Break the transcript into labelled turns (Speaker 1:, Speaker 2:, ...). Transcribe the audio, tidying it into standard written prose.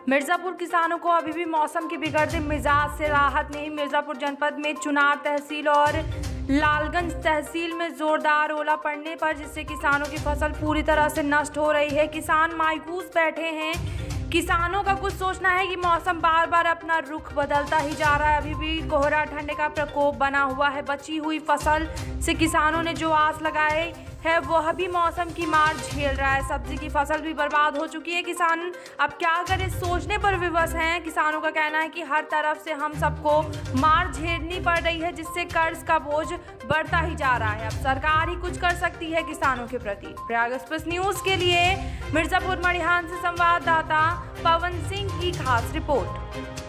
Speaker 1: मिर्जापुर किसानों को अभी भी मौसम के बिगड़ते मिजाज से राहत नहीं। मिर्जापुर जनपद में चुनार तहसील और लालगंज तहसील में जोरदार ओला पड़ने पर जिससे किसानों की फसल पूरी तरह से नष्ट हो रही है। किसान मायूस बैठे हैं। किसानों का कुछ सोचना है कि मौसम बार बार अपना रुख बदलता ही जा रहा है। अभी भी कोहरा ठंड का प्रकोप बना हुआ है। बची हुई फसल से किसानों ने जो आस लगाए है वह भी मौसम की मार झेल रहा है। सब्जी की फसल भी बर्बाद हो चुकी है। किसान अब क्या करें सोचने पर विवश हैं। किसानों का कहना है कि हर तरफ से हम सबको मार झेलनी पड़ रही है जिससे कर्ज का बोझ बढ़ता ही जा रहा है। अब सरकार ही कुछ कर सकती है किसानों के प्रति। प्रयाग एक्सप्रेस न्यूज के लिए मिर्जापुर मड़िहान से संवाददाता पवन सिंह की खास रिपोर्ट।